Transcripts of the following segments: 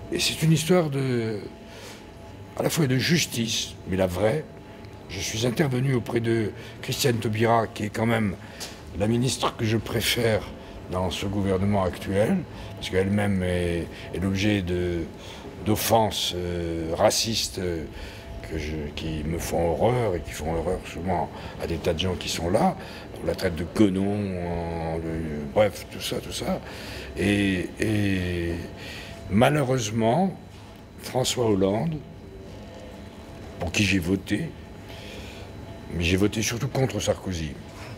Et c'est une histoire à la fois de justice, mais la vraie. Je suis intervenu auprès de Christiane Taubira, qui est quand même la ministre que je préfère dans ce gouvernement actuel, parce qu'elle-même est l'objet d'offenses racistes qui me font horreur et qui font horreur souvent à des tas de gens qui sont là. On la traite de guenon, bref, tout ça. Et malheureusement, François Hollande, pour qui j'ai voté, mais j'ai voté surtout contre Sarkozy.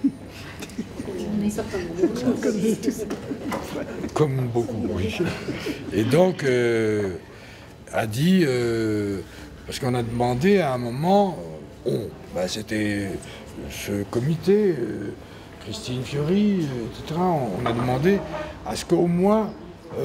Comme beaucoup, oui. Et donc, a dit, parce qu'on a demandé à un moment, c'était ce comité, Christine Fiori, etc., on a demandé à ce qu'au moins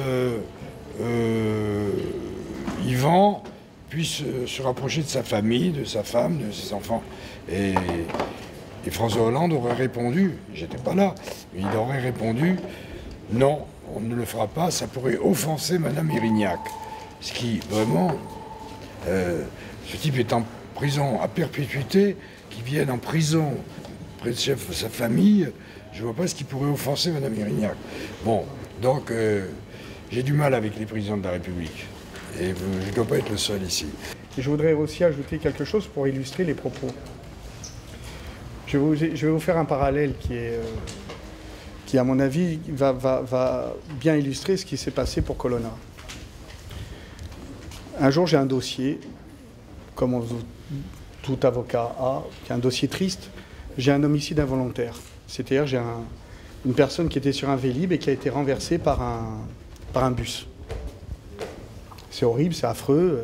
Yvan puisse se rapprocher de sa famille, de sa femme, de ses enfants. Et François Hollande aurait répondu, j'étais pas là, mais il aurait répondu, non, on ne le fera pas, ça pourrait offenser Madame Irignac. Ce qui, vraiment, ce type est en prison à perpétuité, qui vienne en prison près de sa famille, je vois pas ce qui pourrait offenser Madame Irignac. Bon, donc, j'ai du mal avec les présidents de la République. Et je ne dois pas être le seul ici. Et je voudrais aussi ajouter quelque chose pour illustrer les propos. Je vais vous faire un parallèle qui à mon avis, va bien illustrer ce qui s'est passé pour Colonna. Un jour, j'ai un dossier, comme tout avocat a, qui est un dossier triste. J'ai un homicide involontaire. C'est-à-dire, j'ai une personne qui était sur un Vélib et qui a été renversée par un bus. C'est horrible, c'est affreux.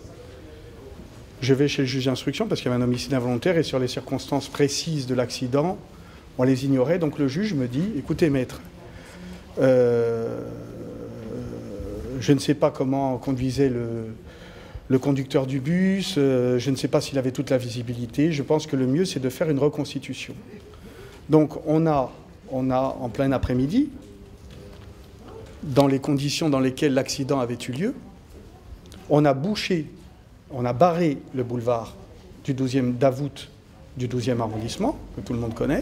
Je vais chez le juge d'instruction parce qu'il y avait un homicide involontaire et sur les circonstances précises de l'accident, on les ignorait. Donc le juge me dit, écoutez maître, je ne sais pas comment conduisait le conducteur du bus, je ne sais pas s'il avait toute la visibilité, je pense que le mieux c'est de faire une reconstitution. Donc on a en plein après-midi, dans les conditions dans lesquelles l'accident avait eu lieu, on a barré le boulevard du 12e Davout du 12e arrondissement, que tout le monde connaît,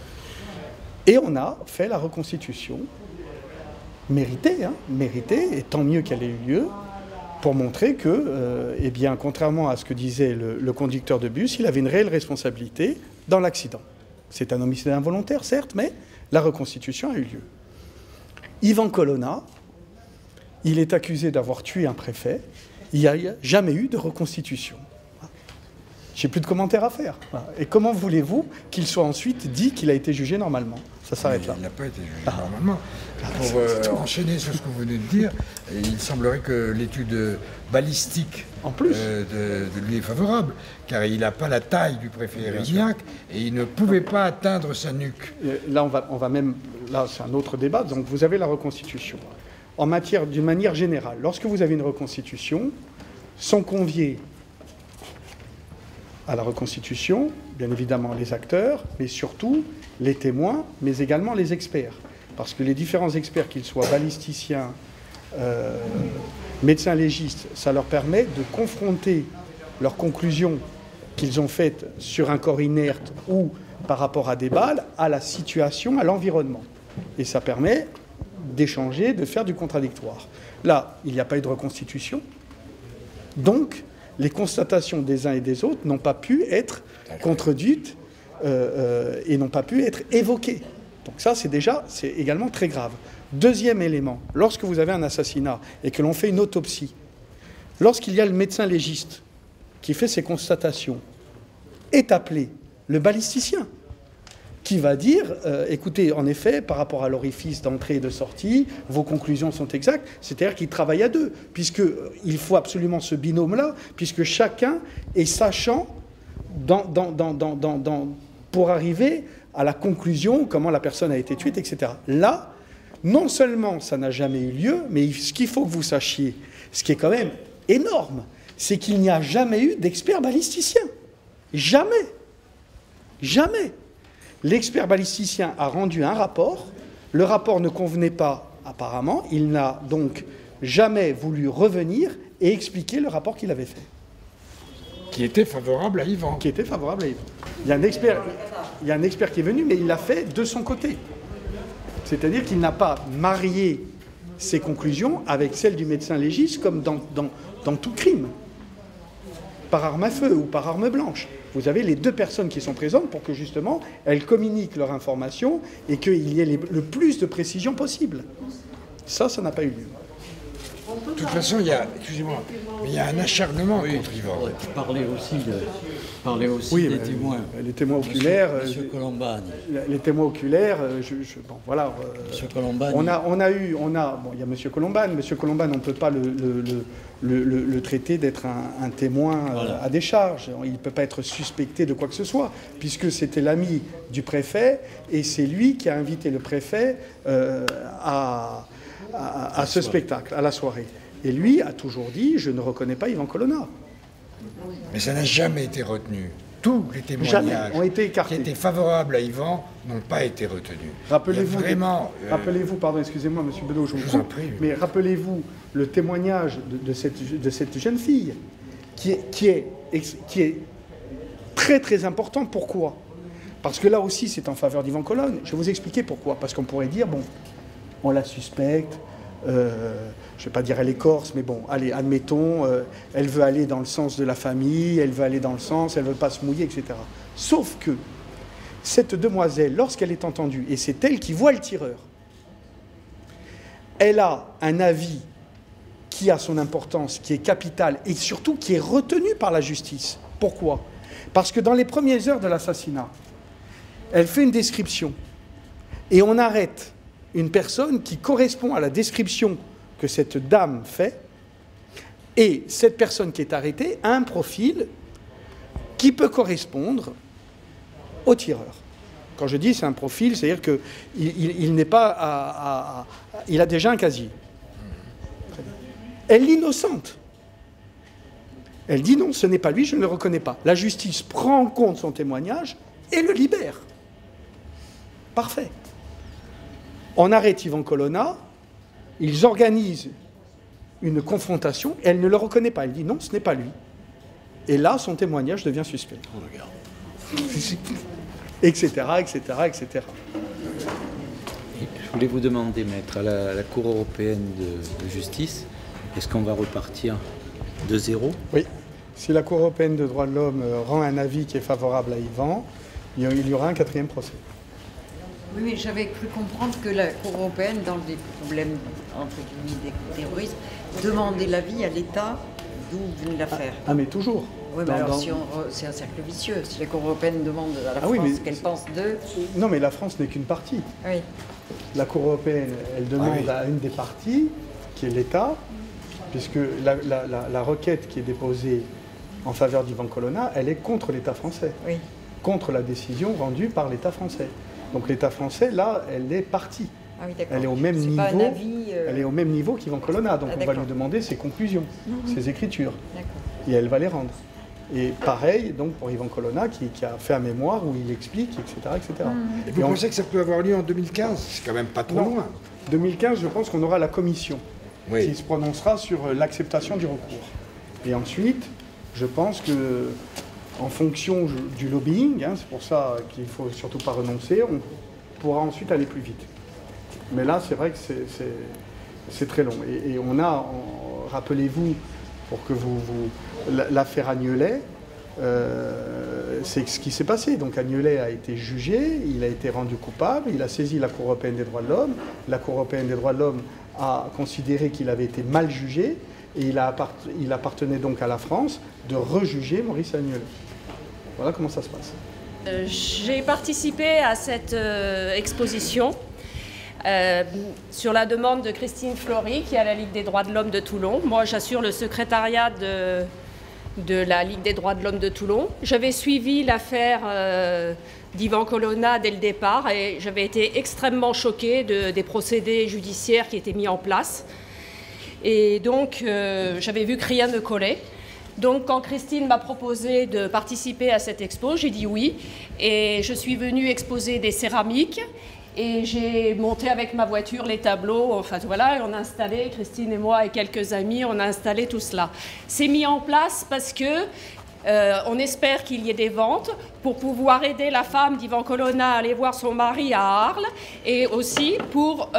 et on a fait la reconstitution méritée, et tant mieux qu'elle ait eu lieu, pour montrer que, eh bien, contrairement à ce que disait le conducteur de bus, il avait une réelle responsabilité dans l'accident. C'est un homicide involontaire, certes, mais la reconstitution a eu lieu. Yvan Colonna, il est accusé d'avoir tué un préfet. Il n'y a jamais eu de reconstitution. Je n'ai plus de commentaires à faire. Et comment voulez-vous qu'il soit ensuite dit qu'il a été jugé normalement? Ça s'arrête là. Il n'a pas été jugé normalement. Pour enchaîner sur ce que vous venez de dire, il semblerait que l'étude balistique en plus de lui est favorable, car il n'a pas la taille du préfet Erignac et il ne pouvait pas atteindre sa nuque. Là, on va même... Là, c'est un autre débat. Donc, vous avez la reconstitution. D'une manière générale, lorsque vous avez une reconstitution, sont conviés à la reconstitution, bien évidemment les acteurs, mais surtout les témoins, mais également les experts. Parce que les différents experts, qu'ils soient balisticiens, médecins légistes, ça leur permet de confronter leurs conclusions qu'ils ont faites sur un corps inerte ou par rapport à des balles, à la situation, à l'environnement. Et ça permet d'échanger, de faire du contradictoire. Là, il n'y a pas eu de reconstitution. Donc, les constatations des uns et des autres n'ont pas pu être contredites et n'ont pas pu être évoquées. Donc ça, c'est également très grave. Deuxième élément, lorsque vous avez un assassinat et que l'on fait une autopsie, lorsqu'il y a le médecin légiste qui fait ses constatations, est appelé le balisticien, qui va dire, écoutez, en effet, par rapport à l'orifice d'entrée et de sortie, vos conclusions sont exactes, c'est-à-dire qu'il travaille à deux, puisqu'il faut absolument ce binôme-là, puisque chacun est sachant pour arriver à la conclusion, comment la personne a été tuée, etc. Là, non seulement ça n'a jamais eu lieu, mais ce qu'il faut que vous sachiez, ce qui est quand même énorme, c'est qu'il n'y a jamais eu d'expert balisticien. Jamais. Jamais. L'expert balisticien a rendu un rapport. Le rapport ne convenait pas, apparemment. Il n'a donc jamais voulu revenir et expliquer le rapport qu'il avait fait. Qui était favorable à Yvan. Qui était favorable à Yvan. Il y a un expert qui est venu, mais il l'a fait de son côté. C'est-à-dire qu'il n'a pas marié ses conclusions avec celles du médecin légiste comme dans tout crime, par arme à feu ou par arme blanche. Vous avez les deux personnes qui sont présentes pour que justement elles communiquent leur information et qu'il y ait le plus de précision possible. Ça n'a pas eu lieu. De toute façon, il y a, excusez-moi, mais il y a un acharnement contre Yvan. Parler aussi Oui, des témoins. Les témoins oculaires. Monsieur Colombani. Les témoins oculaires, bon, voilà. Monsieur Colombani. Bon, il y a Monsieur Colombani. Monsieur Colombani, on ne peut pas le traiter d'être un témoin à décharge. Il ne peut pas être suspecté de quoi que ce soit, puisque c'était l'ami du préfet, et c'est lui qui a invité le préfet à ce spectacle, à la soirée. Et lui a toujours dit, je ne reconnais pas Yvan Colonna. Mais ça n'a jamais été retenu. Tous les témoignages ont été écartés. Qui étaient favorables à Yvan n'ont pas été retenus. Rappelez-vous, pardon, excusez-moi, Monsieur Bedeau, je vous en prie, mais rappelez-vous le témoignage de cette jeune fille, qui est très très important. Pourquoi? Parce que là aussi, c'est en faveur d'Yvan Colonna. Je vais vous expliquer pourquoi. Parce qu'on pourrait dire, bon, on la suspecte, je ne vais pas dire elle est corse, mais bon, allez, admettons, elle veut aller dans le sens de la famille, elle veut aller dans le sens, elle ne veut pas se mouiller, etc. Sauf que cette demoiselle, lorsqu'elle est entendue, et c'est elle qui voit le tireur, elle a un avis qui a son importance, qui est capital, et surtout qui est retenu par la justice. Pourquoi? Parce que dans les premières heures de l'assassinat, elle fait une description, et on arrête une personne qui correspond à la description que cette dame fait, et cette personne qui est arrêtée a un profil qui peut correspondre au tireur. Quand je dis c'est un profil, c'est-à-dire qu'il n'est pas il a déjà un casier. Elle l'innocente. Elle dit non, ce n'est pas lui, je ne le reconnais pas. La justice prend en compte son témoignage et le libère. Parfait. On arrête Yvan Colonna, ils organisent une confrontation, et elle ne le reconnaît pas. Elle dit non, ce n'est pas lui. Et là, son témoignage devient suspect. Oh, regarde. Etc., etc., etc. Je voulais vous demander, maître, à la Cour européenne de justice, est-ce qu'on va repartir de zéro? Oui. Si la Cour européenne de droits de l'homme rend un avis qui est favorable à Yvan, il y aura un 4e procès. Oui, mais j'avais cru comprendre que la Cour européenne, dans les problèmes entre guillemets des terroristes, demandait l'avis à l'État d'où venait l'affaire. Ah, mais toujours. Oui, mais alors c'est un cercle vicieux. Si la Cour européenne demande à la France ce qu'elle pense d'eux... Non, mais la France n'est qu'une partie. Oui. La Cour européenne, elle demande à une des parties, qui est l'État, puisque la requête qui est déposée en faveur d'Yvan Colonna, elle est contre l'État français. Oui. Contre la décision rendue par l'État français. Donc l'État français, là, elle est partie. Ah oui, elle est au même niveau. Pas un avis, Elle est au même niveau qu'Yvan Colonna. Donc on va lui demander ses conclusions, ses écritures. Et elle va les rendre. Et pareil, donc pour Yvan Colonna, qui a fait un mémoire où il explique, etc. etc. Et vous pensez que ça peut avoir lieu en 2015? C'est quand même pas trop loin. 2015, je pense qu'on aura la commission qui se prononcera sur l'acceptation du recours. Et ensuite, je pense que en fonction du lobbying, c'est pour ça qu'il ne faut surtout pas renoncer, on pourra ensuite aller plus vite. Mais là, c'est vrai que c'est très long. Et on a, rappelez-vous, pour que l'affaire Agnelet, c'est ce qui s'est passé. Donc Agnelet a été jugé, il a été rendu coupable, il a saisi la Cour européenne des droits de l'homme. La Cour européenne des droits de l'homme a considéré qu'il avait été mal jugé, et il appartenait donc à la France de rejuger Maurice Agnelet. Voilà comment ça se passe. J'ai participé à cette exposition sur la demande de Christine Flory, qui est à la Ligue des droits de l'homme de Toulon. Moi, j'assure le secrétariat de la Ligue des droits de l'homme de Toulon. J'avais suivi l'affaire d'Yvan Colonna dès le départ et j'avais été extrêmement choquée des procédés judiciaires qui étaient mis en place. Et donc, j'avais vu que rien ne collait. Donc, quand Christine m'a proposé de participer à cette expo, j'ai dit oui. Et je suis venue exposer des céramiques Et j'ai monté avec ma voiture les tableaux, enfin voilà, et on a installé, Christine et moi et quelques amis, on a installé tout cela. C'est mis en place parce que on espère qu'il y ait des ventes pour pouvoir aider la femme d'Ivan Colonna à aller voir son mari à Arles et aussi pour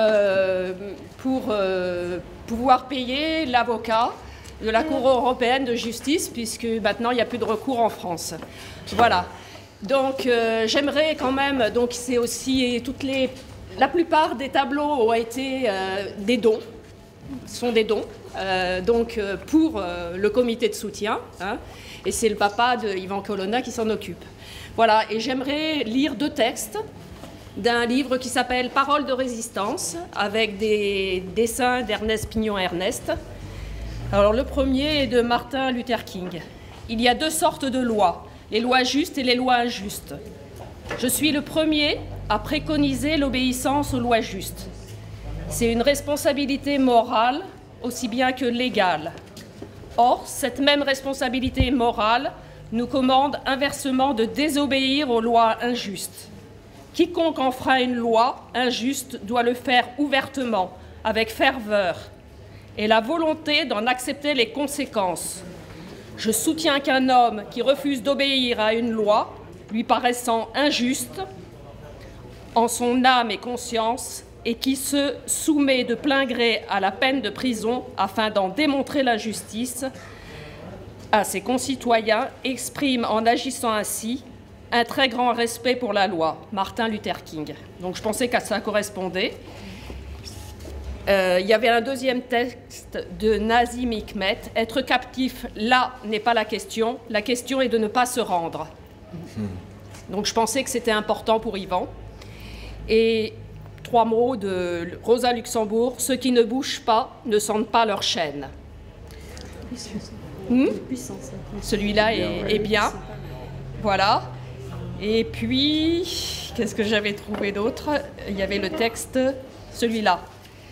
pouvoir payer l'avocat de la Cour européenne de justice puisque maintenant il n'y a plus de recours en France. Voilà. Donc j'aimerais quand même, donc c'est aussi la plupart des tableaux ont été des dons, sont des dons, pour le comité de soutien, hein, et c'est le papa de Ivan Colonna qui s'en occupe. Voilà, et j'aimerais lire 2 textes d'un livre qui s'appelle Paroles de résistance, avec des dessins d'Ernest Pignon-Ernest. Alors le premier est de Martin Luther King. Il y a 2 sortes de lois. Les lois justes et les lois injustes. Je suis le premier à préconiser l'obéissance aux lois justes. C'est une responsabilité morale aussi bien que légale. Or, cette même responsabilité morale nous commande inversement de désobéir aux lois injustes. Quiconque enfreint une loi injuste doit le faire ouvertement, avec ferveur, et la volonté d'en accepter les conséquences. Je soutiens qu'un homme qui refuse d'obéir à une loi, lui paraissant injuste, en son âme et conscience, et qui se soumet de plein gré à la peine de prison afin d'en démontrer l'injustice à ses concitoyens, exprime en agissant ainsi un très grand respect pour la loi. Martin Luther King. Donc je pensais que ça correspondait. Il y avait un deuxième texte de Nazim Hikmet. Être captif, là, n'est pas la question est de ne pas se rendre. Donc je pensais que c'était important pour Yvan. Et 3 mots de Rosa Luxembourg. Ceux qui ne bougent pas ne sentent pas leur chaîne. Celui-là est bien. Voilà. Et puis, qu'est-ce que j'avais trouvé d'autre? Il y avait le texte, celui-là.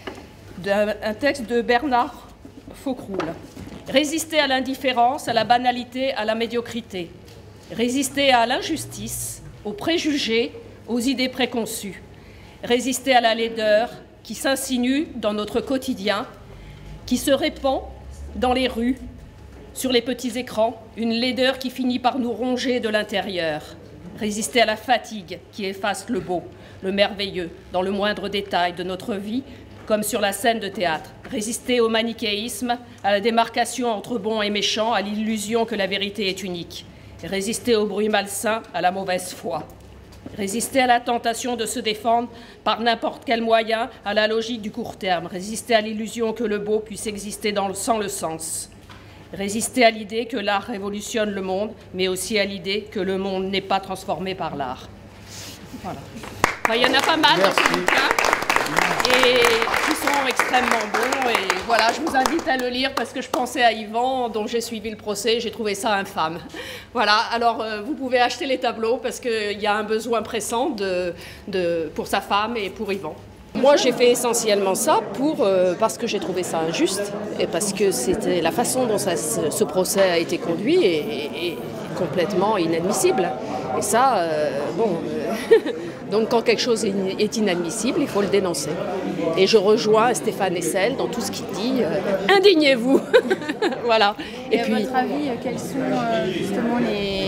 Un texte de Bernard Faucroul. Résister à l'indifférence, à la banalité, à la médiocrité. Résister à l'injustice, aux préjugés, aux idées préconçues. Résister à la laideur qui s'insinue dans notre quotidien, qui se répand dans les rues, sur les petits écrans, une laideur qui finit par nous ronger de l'intérieur. Résister à la fatigue qui efface le beau, le merveilleux, dans le moindre détail de notre vie, comme sur la scène de théâtre. Résister au manichéisme, à la démarcation entre bons et méchants, à l'illusion que la vérité est unique. Résister au bruit malsain, à la mauvaise foi. Résister à la tentation de se défendre par n'importe quel moyen, à la logique du court terme. Résister à l'illusion que le beau puisse exister sans le sens. Résister à l'idée que l'art révolutionne le monde, mais aussi à l'idée que le monde n'est pas transformé par l'art. Voilà. Enfin, il y en a pas mal dans ce bouquin, et qui sont extrêmement bons. Et voilà, je vous invite à le lire parce que je pensais à Yvan, dont j'ai suivi le procès, j'ai trouvé ça infâme. Voilà, alors vous pouvez acheter les tableaux parce qu'il y a un besoin pressant pour sa femme et pour Yvan. Moi, j'ai fait essentiellement ça parce que j'ai trouvé ça injuste et parce que c'était la façon dont ce procès a été conduit et complètement inadmissible. Et ça, donc quand quelque chose est inadmissible, il faut le dénoncer. Et je rejoins Stéphane Hessel dans tout ce qu'il dit. Indignez-vous. Voilà. Et puis, à votre avis, quels sont justement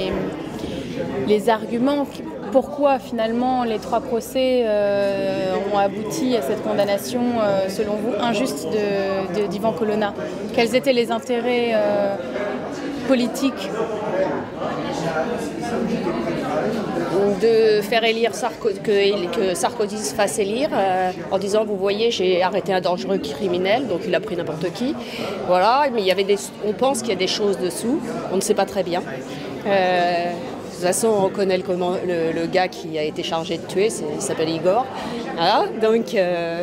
les arguments? Pourquoi finalement les 3 procès ont abouti à cette condamnation, selon vous, injuste d'Ivan Colonna? Quels étaient les intérêts politiques? De faire élire que Sarkozy se fasse élire en disant, vous voyez, j'ai arrêté un dangereux criminel, donc il a pris n'importe qui. Voilà, mais on pense qu'il y a des choses dessous, on ne sait pas très bien. De toute façon, on connaît le gars qui a été chargé de tuer, il s'appelle Igor. Voilà, donc... Qui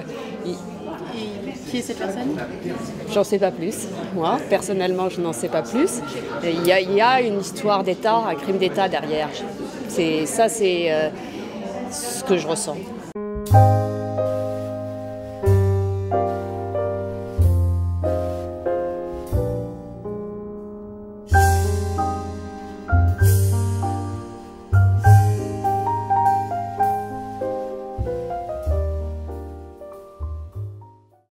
est cette personne? J'en sais pas plus. Moi, personnellement, je n'en sais pas plus. Il y a une histoire d'État, un crime d'État derrière. C'est ce que je ressens.